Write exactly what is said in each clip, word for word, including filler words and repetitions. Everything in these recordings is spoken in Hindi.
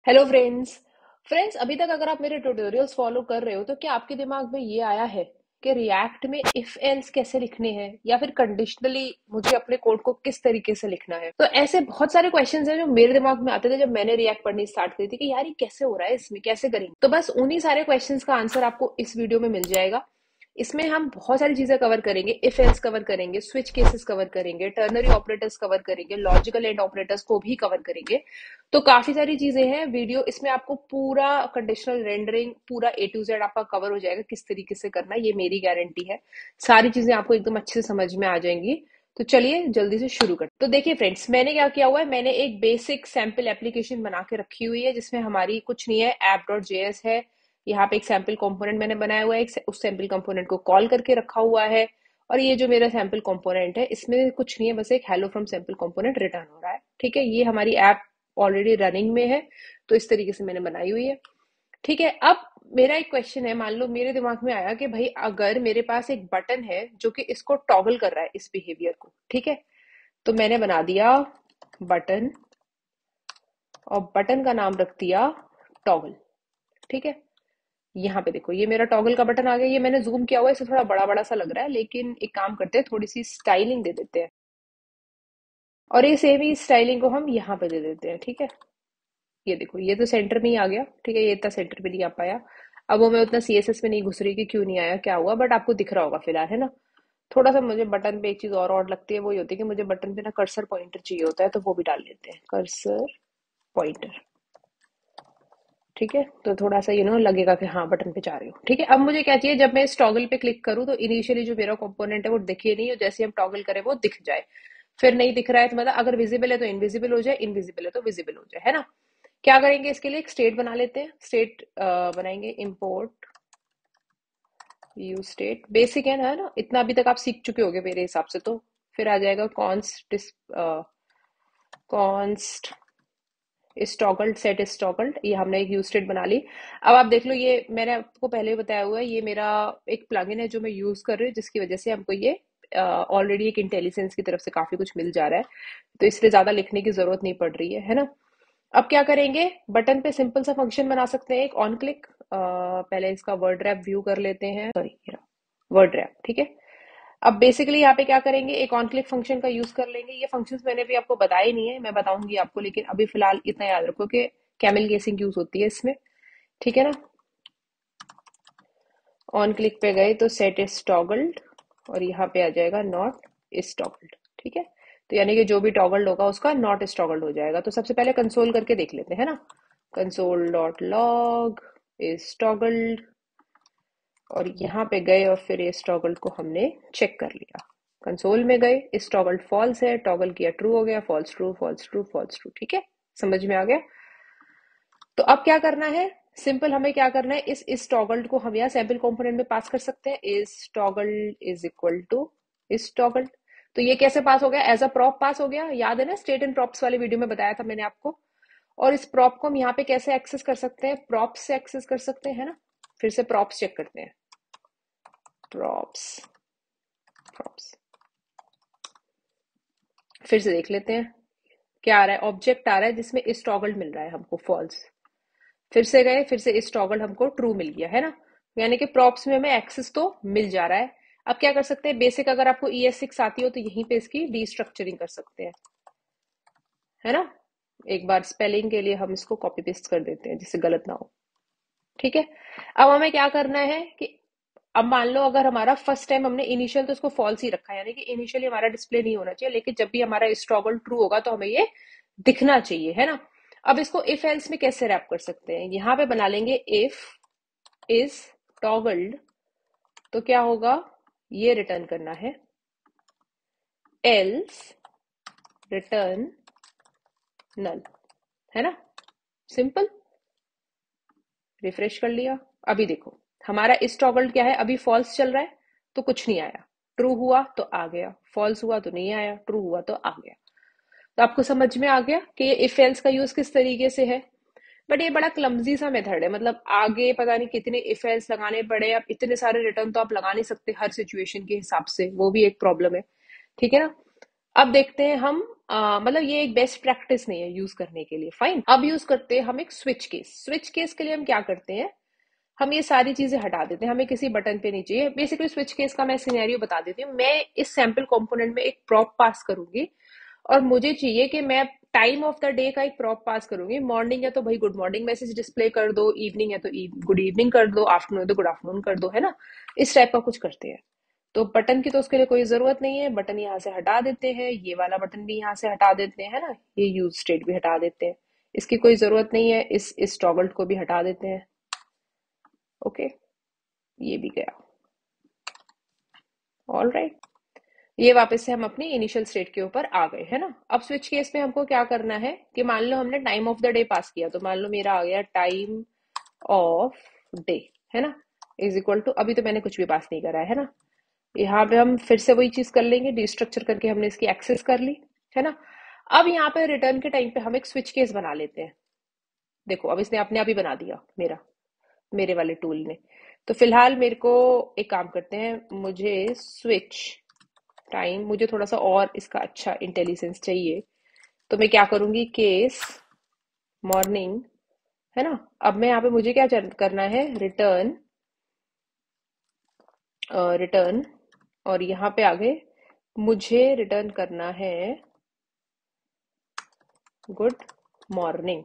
Hello friends. फ्रेंड्स, अभी तक अगर आप मेरे ट्यूटोरियल्स फॉलो कर रहे हो तो क्या आपके दिमाग में ये आया है कि रिएक्ट में इफ एल्स कैसे लिखने हैं या फिर कंडीशनली मुझे अपने कोड को किस तरीके से लिखना है। तो ऐसे बहुत सारे क्वेश्चंस हैं जो मेरे दिमाग में आते थे जब मैंने रिएक्ट पढ़नी स्टार्ट करी थी कि यार ये कैसे हो रहा है, इसमें कैसे करेंगे। तो बस उन्हीं सारे क्वेश्चंस का आंसर आपको इस वीडियो में मिल जाएगा। इसमें हम बहुत सारी चीजें कवर करेंगे, इफ एल्स कवर करेंगे, स्विच केसेस कवर करेंगे, टर्नरी ऑपरेटर्स कवर करेंगे, लॉजिकल एंड ऑपरेटर्स को भी कवर करेंगे। तो काफी सारी चीजें हैं वीडियो, इसमें आपको पूरा कंडीशनल रेंडरिंग पूरा ए टू जेड आपका कवर हो जाएगा, किस तरीके से करना है ये मेरी गारंटी है। सारी चीजें आपको एकदम अच्छे से समझ में आ जाएंगी। तो चलिए जल्दी से शुरू करते। तो देखिए फ्रेंड्स, मैंने क्या किया हुआ है, मैंने एक बेसिक सैंपल एप्लीकेशन बना के रखी हुई है जिसमें हमारी कुछ नहीं है, ऐप डॉट जेएस है। यहाँ पे एक सैंपल कंपोनेंट मैंने बनाया हुआ है, एक उस सैंपल कंपोनेंट को कॉल करके रखा हुआ है। और ये जो मेरा सैंपल कंपोनेंट है इसमें कुछ नहीं है, बस एक hello from sample component return हो रहा है। ठीक है, ये हमारी ऐप ऑलरेडी रनिंग में है, तो इस तरीके से मैंने बनाई हुई है। ठीक है, अब मेरा एक क्वेश्चन है, मान लो मेरे दिमाग में आया कि भाई अगर मेरे पास एक बटन है जो कि इसको टॉगल कर रहा है, इस बिहेवियर को। ठीक है, तो मैंने बना दिया बटन और बटन का नाम रख दिया टॉगल। ठीक है, यहाँ पे देखो ये मेरा टॉगल का बटन आ गया। ये मैंने जूम किया हुआ है, इसे थोड़ा बड़ा बड़ा सा लग रहा है, लेकिन एक काम करते हैं, थोड़ी सी स्टाइलिंग दे देते हैं और ये सेम ही स्टाइलिंग को हम यहाँ पे दे देते हैं। ठीक है, ये देखो ये तो सेंटर में ही आ गया। ठीक है, ये इतना सेंटर में नहीं आ पाया। अब वो मैं उतना सीएसएस में नहीं घुस रही कि क्यों नहीं आया, क्या हुआ, बट आपको दिख रहा होगा फिलहाल, है ना। थोड़ा सा मुझे बटन पे एक चीज और और लगती है, वो ये होती है कि मुझे बटन पे ना कर्सर पॉइंटर चाहिए होता है, तो वो भी डाल लेते हैं, कर्सर पॉइंटर। ठीक है, तो थोड़ा सा यू नो लगेगा कि हाँ बटन पे जा रही हूँ। ठीक है, अब मुझे क्या चाहिए, जब मैं इस टॉगल पे क्लिक करूँ तो इनिशियली जो मेरा कंपोनेंट है वो दिखे नहीं, और जैसे हम टॉगल करें वो दिख जाए। फिर नहीं दिख रहा है तो मतलब अगर विजिबल है तो इनविजिबल हो जाए, इनविजिबल है तो विजिबल हो जाए, है ना। क्या करेंगे, इसके लिए एक स्टेट बना लेते हैं। स्टेट बनाएंगे, इंपोर्ट यू स्टेट। बेसिक है ना, है ना, इतना अभी तक आप सीख चुके होगे मेरे हिसाब से। तो फिर आ जाएगा कॉन्स्ट कॉन्स्ट इस टॉगल्ड सेट इस टॉगल्ड, ये हमने एक यूज स्टेट बना ली। अब आप देख लो, ये मैंने आपको पहले ही बताया हुआ है, ये मेरा एक प्लगइन है जो मैं यूज कर रही हूँ, जिसकी वजह से हमको ये ऑलरेडी uh, एक इंटेलिजेंस की तरफ से काफी कुछ मिल जा रहा है, तो इसलिए ज्यादा लिखने की जरूरत नहीं पड़ रही है है ना। अब क्या करेंगे, बटन पे सिंपल सा फंक्शन बना सकते हैं, एक ऑन क्लिक। पहले इसका वर्ड रैप व्यू कर लेते हैं, सॉरी वर्ड रैप। ठीक है, अब बेसिकली यहाँ पे क्या करेंगे, एक ऑन क्लिक फंक्शन का यूज कर लेंगे। ये फंक्शंस मैंने भी आपको बताए नहीं है, मैं बताऊंगी आपको, लेकिन अभी फिलहाल इतना याद रखो कि कैमल केसिंग यूज होती है इसमें। ठीक है ना, ऑन क्लिक पे गए तो सेट इज टॉगल्ड और यहाँ पे आ जाएगा नॉट इज टॉगल्ड। ठीक है, तो यानी कि जो भी टॉगल्ड होगा उसका नॉट इज टॉगल्ड हो जाएगा। तो सबसे पहले कंसोल करके देख लेते हैं ना, console dot log is toggled, और यहाँ पे गए और फिर इस टॉगल को हमने चेक कर लिया। कंसोल में गए, इस टॉगल फॉल्स है, टॉगल किया ट्रू हो गया, false true false true false true. ठीक है, समझ में आ गया। तो अब क्या करना है, सिंपल हमें क्या करना है, इस इस टॉगल को हम यहाँ सैंपल कंपोनेंट में पास कर सकते हैं। इस टॉगल इज इक्वल टू इस टॉगल। तो ये कैसे पास हो गया, एज अ प्रॉप पास हो गया। याद है ना, स्टेट एंड प्रॉप्स वाले वीडियो में बताया था मैंने आपको। और इस प्रॉप को हम यहाँ पे कैसे एक्सेस कर सकते हैं, प्रॉप्स से एक्सेस कर सकते हैं, है ना। फिर से प्रॉप्स चेक करते हैं, प्रॉप्स प्रॉप्स फिर से देख लेते हैं क्या आ रहा है। ऑब्जेक्ट आ रहा है जिसमें इस टॉगल मिल रहा है हमको, फॉल्स। फिर से गए, फिर से इस टॉगल हमको ट्रू मिल गया, है ना। यानी कि प्रॉप्स में हमें एक्सेस तो मिल जा रहा है। अब क्या कर सकते हैं, बेसिक अगर आपको ई एस सिक्स आती हो तो यहीं पे इसकी डीस्ट्रक्चरिंग कर सकते हैं, है ना। एक बार स्पेलिंग के लिए हम इसको कॉपी पेस्ट कर देते हैं जिससे गलत ना हो। ठीक है, अब हमें क्या करना है कि अब मान लो अगर हमारा फर्स्ट टाइम हमने इनिशियल तो उसको फॉल्स ही रखा है, यानी कि इनिशियली हमारा डिस्प्ले नहीं होना चाहिए, लेकिन जब भी हमारा टॉगल ट्रू होगा तो हमें ये दिखना चाहिए, है ना। अब इसको इफ एल्स में कैसे रैप कर सकते हैं, यहां पे बना लेंगे इफ इज टॉगल्ड, तो क्या होगा, ये रिटर्न करना है, एल्स रिटर्न नल, है ना, सिंपल। रिफ्रेश कर लिया, अभी देखो हमारा इस टॉगल क्या है, अभी फॉल्स चल रहा है तो कुछ नहीं आया, ट्रू हुआ तो आ गया, फॉल्स हुआ तो नहीं आया, ट्रू हुआ तो आ गया। तो आपको समझ में आ गया कि ये इफ एल्स का यूज किस तरीके से है। बट ये बड़ा क्लमजी सा मेथड है, मतलब आगे पता नहीं कितने इफ एल्स लगाने पड़े, अब इतने सारे रिटर्न तो आप लगा नहीं सकते हर सिचुएशन के हिसाब से, वो भी एक प्रॉब्लम है। ठीक है ना, अब देखते हैं हम, अ, मतलब ये एक बेस्ट प्रैक्टिस नहीं है यूज करने के लिए, फाइन। अब यूज करते हैं हम एक स्विच केस। स्विच केस के लिए हम क्या करते हैं, हम ये सारी चीजें हटा देते हैं, हमें किसी बटन पे नहीं चाहिए। बेसिकली स्विच केस का मैं सिनेरियो बता देती हूँ। मैं इस सैंपल कंपोनेंट में एक प्रॉप पास करूंगी और मुझे चाहिए कि मैं टाइम ऑफ द डे का एक प्रॉप पास करूंगी। मॉर्निंग है तो भाई गुड मॉर्निंग मैसेज डिस्प्ले कर दो, इवनिंग है तो गुड इवनिंग कर दो, आफ्टरनून है तो गुड आफ्टरनून कर दो, है ना। इस टाइप का कुछ करते हैं। तो बटन की तो उसके लिए कोई जरूरत नहीं है, बटन यहाँ से हटा देते हैं, ये वाला बटन भी यहाँ से हटा देते हैं, है ना। ये यूज स्टेट भी हटा देते हैं, इसकी कोई जरूरत नहीं है। इस इस टॉगल को भी हटा देते हैं। ओके, ये भी गया। ऑल राइट, ये वापस से हम अपनी इनिशियल स्टेट के ऊपर आ गए, है ना। अब स्विच केस में हमको क्या करना है कि मान लो हमने time of the day pass किया, तो मान लो मेरा आ गया टाइम ऑफ डे, है ना, इज इक्वल टू, अभी तो मैंने कुछ भी पास नहीं करा है ना। यहाँ पे हम फिर से वही चीज कर लेंगे, डिस्ट्रक्चर करके हमने इसकी एक्सेस कर ली, है ना। अब यहाँ पे रिटर्न के टाइम पे हम एक स्विच केस बना लेते हैं। देखो अब इसने अपने आप ही बना दिया मेरा, मेरे वाले टूल ने। तो फिलहाल मेरे को एक काम करते हैं, मुझे स्विच टाइम, मुझे थोड़ा सा और इसका अच्छा इंटेलिजेंस चाहिए। तो मैं क्या करूंगी, केस मॉर्निंग, है ना। अब मैं यहाँ पे मुझे क्या करना है, रिटर्न, रिटर्न, और यहाँ पे आगे मुझे रिटर्न करना है गुड मॉर्निंग,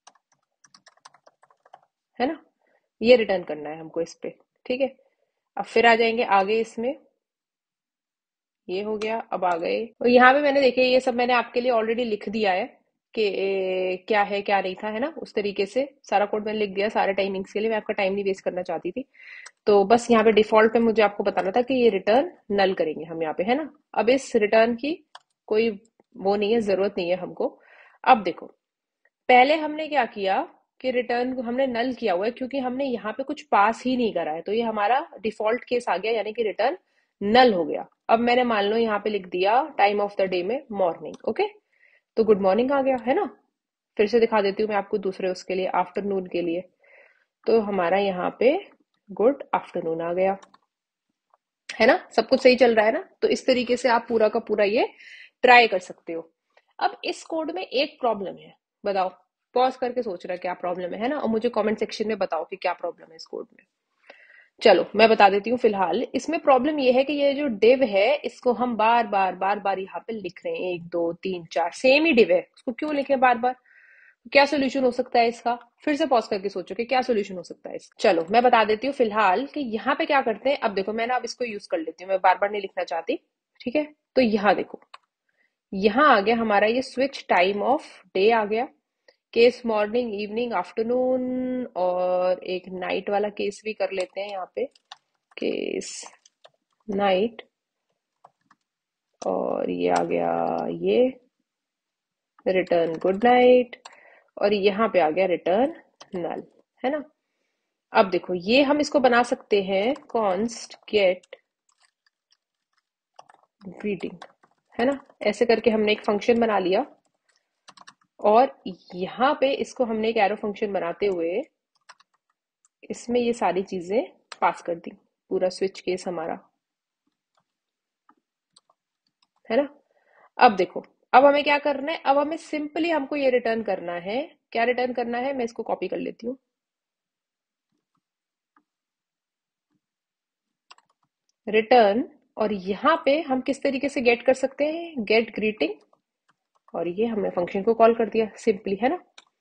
है ना। ये रिटर्न करना है हमको इस पे, ठीक है। अब फिर आ जाएंगे आगे इसमें, ये हो गया। अब आ गए और यहाँ पे मैंने देखे, ये सब मैंने आपके लिए ऑलरेडी लिख दिया है कि ए, क्या है क्या नहीं था, है ना। उस तरीके से सारा कोड मैंने लिख दिया सारे टाइमिंग्स के लिए, मैं आपका टाइम नहीं वेस्ट करना चाहती थी। तो बस यहाँ पे डिफॉल्ट पे मुझे आपको बताना था कि ये रिटर्न नल करेंगे हम यहाँ पे, है ना। अब इस रिटर्न की कोई वो नहीं है, जरूरत नहीं है हमको। अब देखो, पहले हमने क्या किया कि रिटर्न हमने नल किया हुआ है क्योंकि हमने यहाँ पे कुछ पास ही नहीं करा है, तो ये हमारा डिफॉल्ट केस आ गया, यानी कि रिटर्न नल हो गया। अब मैंने मान लो यहाँ पे लिख दिया टाइम ऑफ द डे में मॉर्निंग, ओके, तो गुड मॉर्निंग आ गया, है ना। फिर से दिखा देती हूँ मैं आपको दूसरे उसके लिए, आफ्टरनून के लिए। तो हमारा यहाँ पे गुड आफ्टरनून आ गया, है ना। सब कुछ सही चल रहा है ना। तो इस तरीके से आप पूरा का पूरा ये ट्राई कर सकते हो। अब इस कोड में एक प्रॉब्लम है, बताओ, पॉज करके सोच रहा है क्या प्रॉब्लम है है ना, और मुझे कमेंट सेक्शन में बताओ कि क्या प्रॉब्लम है इस कोड में। चलो मैं बता देती हूँ। फिलहाल इसमें प्रॉब्लम ये है कि ये जो डिव है इसको हम बार बार बार बार यहाँ पे लिख रहे हैं, एक दो तीन चार सेम ही डिव है, उसको क्यों लिखे बार बार। क्या सोल्यूशन हो सकता है इसका, फिर से पॉज करके सोचो कि क्या सोल्यूशन हो सकता है इसका। चलो मैं बता देती हूँ फिलहाल कि यहाँ पे क्या करते हैं। अब देखो मैंने अब इसको यूज कर लेती हूँ, मैं बार बार नहीं लिखना चाहती, ठीक है। तो यहाँ देखो, यहाँ आ गया हमारा ये स्विच टाइम ऑफ डे आ गया, केस मॉर्निंग इवनिंग आफ्टरनून, और एक नाइट वाला केस भी कर लेते हैं यहाँ पे, केस नाइट, और ये आ गया ये रिटर्न गुड नाइट, और यहाँ पे आ गया रिटर्न नल, है ना। अब देखो ये हम इसको बना सकते हैं कॉन्स्ट गेट ग्रीटिंग, है ना। ऐसे करके हमने एक फंक्शन बना लिया और यहाँ पे इसको हमने एक एरो फंक्शन बनाते हुए इसमें ये सारी चीजें पास कर दी, पूरा स्विच केस हमारा, है ना। अब देखो, अब हमें क्या करना है, अब हमें सिंपली हमको ये रिटर्न करना है। क्या रिटर्न करना है, मैं इसको कॉपी कर लेती हूँ, रिटर्न, और यहाँ पे हम किस तरीके से गेट कर सकते हैं, गेट ग्रीटिंग, और ये हमने फंक्शन को कॉल कर दिया सिंपली, है ना।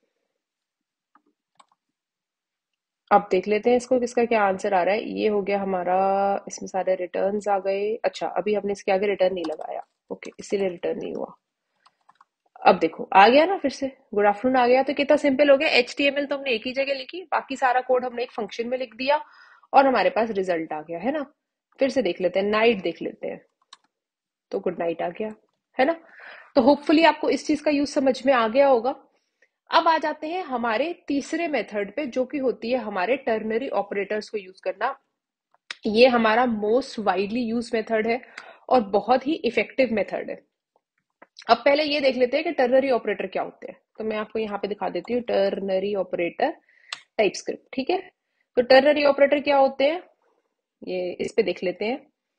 अब देख लेते हैं इसको किसका क्या आंसर आ रहा है। ये हो गया हमारा, इसमें सारे रिटर्न्स आ गए। अच्छा अभी हमने इसके आगे रिटर्न नहीं लगाया, ओके, इसीलिए रिटर्न नहीं हुआ। अब देखो आ गया ना, फिर से गुड आफ्टरनून आ गया। तो कितना सिंपल हो गया, एच टी एम एल तो हमने एक ही जगह लिखी, बाकी सारा कोड हमने एक फंक्शन में लिख दिया और हमारे पास रिजल्ट आ गया, है ना। फिर से देख लेते हैं, नाइट देख लेते हैं, तो गुड नाइट आ गया, है ना। तो होपफुली आपको इस चीज का यूज समझ में आ गया होगा। अब आ जाते हैं हमारे तीसरे मेथड पे, जो कि होती है हमारे टर्नरी ऑपरेटर्स को यूज करना। ये हमारा मोस्ट वाइडली यूज मेथड है और बहुत ही इफेक्टिव मेथड है। अब पहले ये देख लेते हैं कि टर्नरी ऑपरेटर क्या होते हैं। तो मैं आपको यहाँ पे दिखा देती हूँ टर्नरी ऑपरेटर टाइप स्क्रिप्ट, ठीक है। तो टर्नरी ऑपरेटर क्या होते हैं, ये इस पे देख लेते हैं।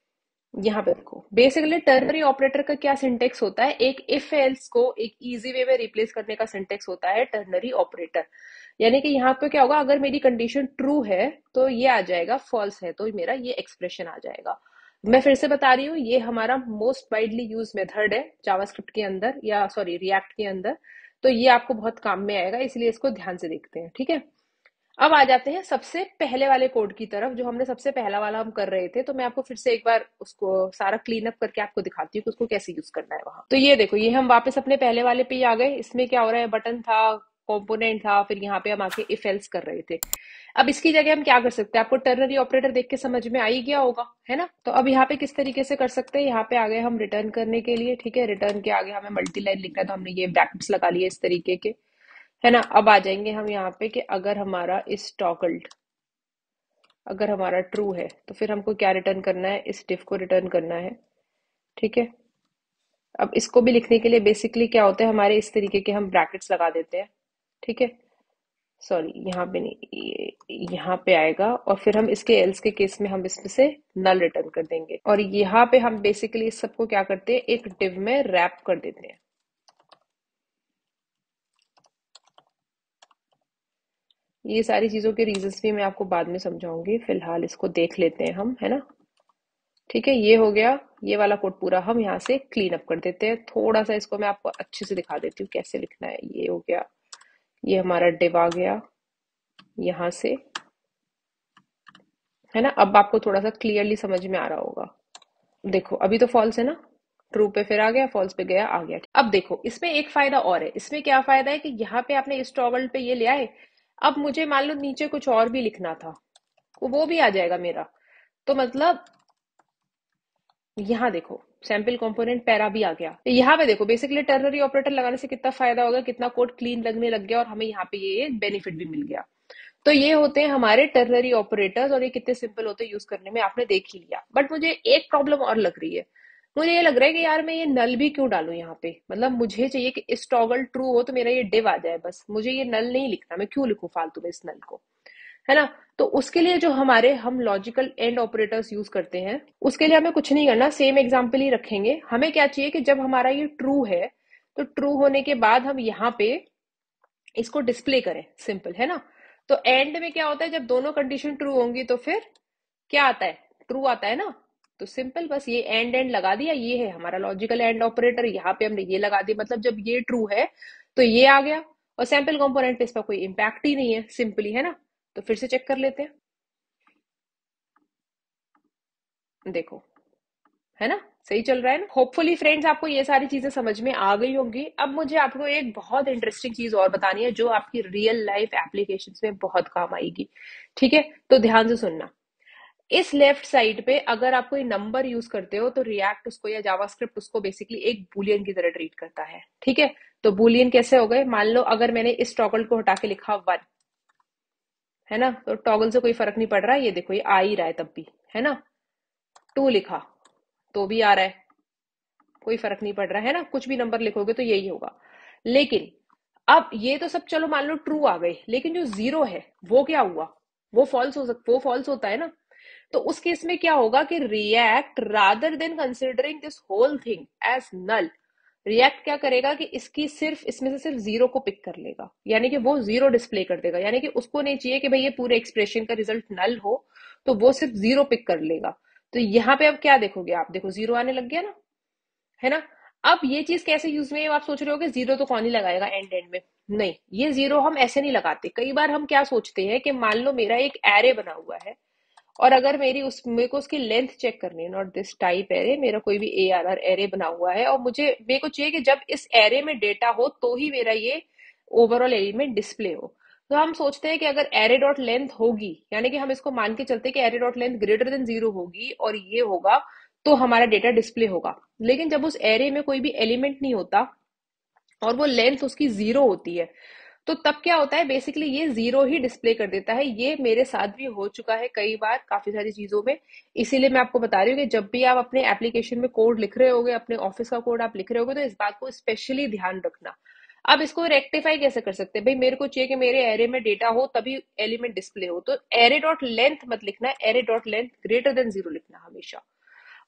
यहाँ पे देखो बेसिकली टर्नरी ऑपरेटर का क्या सिंटेक्स होता है, एक इफ एल्स को एक इजी वे में रिप्लेस करने का सिंटेक्स होता है टर्नरी ऑपरेटर। यानी कि यहाँ पे क्या होगा, अगर मेरी कंडीशन ट्रू है तो ये आ जाएगा, फॉल्स है तो मेरा ये एक्सप्रेशन आ जाएगा। मैं फिर से बता रही हूँ, ये हमारा मोस्ट वाइडली यूज मेथड है जावास्क्रिप्ट के अंदर, या सॉरी रिएक्ट के अंदर। तो ये आपको बहुत काम में आएगा, इसलिए इसको ध्यान से देखते हैं, ठीक है। अब आ जाते हैं सबसे पहले वाले कोड की तरफ, जो हमने सबसे पहला वाला हम कर रहे थे। तो मैं आपको फिर से एक बार उसको सारा क्लीन अप करके आपको दिखाती हूँ कि उसको कैसे यूज करना है वहां। तो ये देखो, ये हम वापस अपने पहले वाले पे ही आ गए। इसमें क्या हो रहा है, बटन था, कंपोनेंट था, फिर यहाँ पे हम आके इफ एल्स कर रहे थे। अब इसकी जगह हम क्या कर सकते हैं, आपको टर्नरी ऑपरेटर देख के समझ में आ ही गया होगा, है ना। तो अब यहाँ पे किस तरीके से कर सकते हैं, यहाँ पे आ गए हम रिटर्न करने के लिए, ठीक है। रिटर्न के आगे हमें मल्टी लाइन लिखना है, तो हमने ये ब्रैकेट्स लगा लिए इस तरीके के, है ना। अब आ जाएंगे हम यहाँ पे कि अगर हमारा इस टॉगल्ड, अगर हमारा ट्रू है तो फिर हमको क्या रिटर्न करना है, इस डिफ को रिटर्न करना है, ठीक है। अब इसको भी लिखने के लिए बेसिकली क्या होता है, हमारे इस तरीके के हम ब्रैकेट्स लगा देते हैं, ठीक है। सॉरी यहाँ पे नहीं, ये यहाँ पे आएगा, और फिर हम इसके एल्स के केस में हम इसमें से नल रिटर्न कर देंगे। और यहाँ पे हम बेसिकली इस सबको क्या करते हैं, एक डिव में रैप कर देते हैं। ये सारी चीजों के रीजंस भी मैं आपको बाद में समझाऊंगी, फिलहाल इसको देख लेते हैं हम, है ना। ठीक है, ये हो गया। ये वाला कोड पूरा हम यहाँ से क्लीन अप कर देते हैं। थोड़ा सा इसको मैं आपको अच्छे से दिखा देती हूँ कैसे लिखना है। ये हो गया, ये हमारा डिव आ गया यहाँ से, है ना। अब आपको थोड़ा सा क्लियरली समझ में आ रहा होगा। देखो अभी तो फॉल्स है ना, ट्रू पे फिर आ गया, फॉल्स पे गया, आ गया। अब देखो इसमें एक फायदा और है। इसमें क्या फायदा है कि यहाँ पे आपने इस टॉगल पे ये ले आए। अब मुझे मान लो नीचे कुछ और भी लिखना था, तो वो भी आ जाएगा मेरा। तो मतलब यहाँ देखो सैंपल कंपोनेंट पैरा भी आ गया। तो यहाँ पे देखो बेसिकली टर्नरी ऑपरेटर लगाने से कितना फायदा होगा, कितना कोड क्लीन लगने लग गया, और हमें यहाँ पे ये बेनिफिट भी मिल गया। तो ये होते हैं हमारे टर्नरी ऑपरेटर्स, और ये कितने सिंपल होते हैं यूज करने में, आपने देख ही लिया। बट मुझे एक प्रॉब्लम और लग रही है। मुझे ये लग रहा है कि यार मैं ये नल भी क्यों डालूं यहाँ पे। मतलब मुझे चाहिए कि इस टॉगल ट्रू हो तो मेरा ये डिव आ जाए, बस मुझे ये नल नहीं लिखना। मैं क्यों लिखूं फालतू में इस नल को, है ना। तो उसके लिए जो हमारे हम लॉजिकल एंड ऑपरेटर्स यूज करते हैं, उसके लिए हमें कुछ नहीं करना, सेम एग्जांपल ही रखेंगे। हमें क्या चाहिए कि जब हमारा ये ट्रू है, तो ट्रू होने के बाद हम यहाँ पे इसको डिस्प्ले करें, सिंपल, है ना। तो एंड में क्या होता है, जब दोनों कंडीशन ट्रू होंगी तो फिर क्या आता है, ट्रू आता है ना। तो सिंपल बस ये एंड एंड लगा दिया, ये है हमारा लॉजिकल एंड ऑपरेटर। यहाँ पे हमने ये लगा दिया, मतलब जब ये ट्रू है तो ये आ गया, और सैंपल कंपोनेंट पे इसका कोई इम्पैक्ट ही नहीं है, सिंपली, है ना। तो फिर से चेक कर लेते हैं, देखो, है ना, सही चल रहा है ना। होपफुली फ्रेंड्स आपको ये सारी चीजें समझ में आ गई होंगी। अब मुझे आपको एक बहुत इंटरेस्टिंग चीज और बतानी है, जो आपकी रियल लाइफ एप्लीकेशंस में बहुत काम आएगी, ठीक है। तो ध्यान से सुनना। इस लेफ्ट साइड पे अगर आप कोई नंबर यूज करते हो, तो रिएक्ट उसको या जावास्क्रिप्ट उसको बेसिकली एक बुलियन की तरह ट्रीट करता है, ठीक है। तो बुलियन कैसे हो गए, मान लो अगर मैंने इस टॉगल को हटा के लिखा वन, है ना, तो टॉगल से कोई फर्क नहीं पड़ रहा है, ये देखो ये आ ही रहा है तब भी, है ना। टू लिखा तो भी आ रहा है, कोई फर्क नहीं पड़ रहा है ना। कुछ भी नंबर लिखोगे तो यही होगा। लेकिन अब ये तो सब चलो मान लो ट्रू आ गए, लेकिन जो जीरो है वो क्या हुआ, वो फॉल्स हो सकता, वो फॉल्स होता है ना। तो उस केस में क्या होगा कि React rather than considering this whole thing as null, React क्या करेगा कि इसकी सिर्फ इसमें से सिर्फ जीरो को पिक कर लेगा, यानी कि वो जीरो डिस्प्ले कर देगा। यानी कि उसको नहीं चाहिए कि भाई ये पूरे एक्सप्रेशन का रिजल्ट नल हो, तो वो सिर्फ जीरो पिक कर लेगा। तो यहाँ पे अब क्या देखोगे आप, देखो जीरो आने लग गया ना, है ना। अब ये चीज कैसे यूज में है, आप सोच रहे हो कि जीरो तो कौन ही लगाएगा एंड एंड में। नहीं, ये जीरो हम ऐसे नहीं लगाते। कई बार हम क्या सोचते हैं कि मान लो मेरा एक एरे बना हुआ है, और अगर मेरी उस मेरे को उसकी लेंथ चेक करनी है, नॉट दिस टाइप एरे, मेरा कोई भी ए आर आर एरे बना हुआ है, और मुझे मेरे को चाहिए कि जब इस एरे में डेटा हो तो ही मेरा ये ओवरऑल एलिमेंट डिस्प्ले हो। तो हम सोचते हैं कि अगर एरे डॉट लेंथ होगी, यानी कि हम इसको मान के चलते हैं कि array dot length greater than zero होगी और ये होगा, तो हमारा डेटा डिस्प्ले होगा। लेकिन जब उस एरे में कोई भी एलिमेंट नहीं होता और वो लेंथ उसकी जीरो होती है, तो तब क्या होता है, बेसिकली ये जीरो ही डिस्प्ले कर देता है। ये मेरे साथ भी हो चुका है कई बार, काफी सारी चीजों में। इसीलिए मैं आपको बता रही हूँ कि जब भी आप अपने एप्लीकेशन में कोड लिख रहे होगे, अपने ऑफिस का कोड आप लिख रहे होगे, तो इस बात को स्पेशली ध्यान रखना। अब इसको रेक्टिफाई कैसे कर सकते हैं, भाई मेरे को चाहिए कि मेरे एरे में डेटा हो तभी एलिमेंट डिस्प्ले हो, तो एरे डॉट लेंथ मत लिखना, array dot length greater than zero लिखना हमेशा।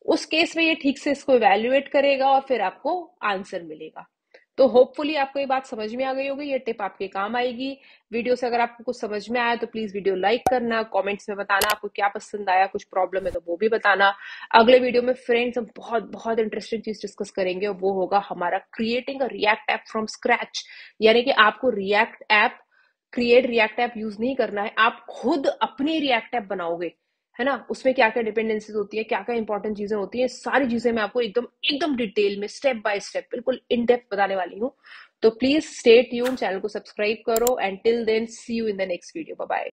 उस केस में ये ठीक से इसको इवेल्युएट करेगा और फिर आपको आंसर मिलेगा। तो होपफुली आपको ये बात समझ में आ गई होगी, ये टिप आपके काम आएगी। वीडियो से अगर आपको कुछ समझ में आया तो प्लीज वीडियो लाइक करना, कमेंट्स में बताना आपको क्या पसंद आया, कुछ प्रॉब्लम है तो वो भी बताना। अगले वीडियो में फ्रेंड्स हम बहुत बहुत इंटरेस्टिंग चीज डिस्कस करेंगे और वो होगा हमारा creating a React app from scratch. यानी कि आपको React app create React app use नहीं करना है, आप खुद अपनी रिएक्ट ऐप बनाओगे, है ना। उसमें क्या क्या डिपेंडेंसीज होती है, क्या क्या इंपॉर्टेंट चीजें होती है, सारी चीजें मैं आपको एकदम एकदम डिटेल में स्टेप बाय स्टेप बिल्कुल इन डेप्थ बताने वाली हूँ। तो प्लीज स्टे ट्यून, चैनल को सब्सक्राइब करो and till then see you in the next video. Bye bye.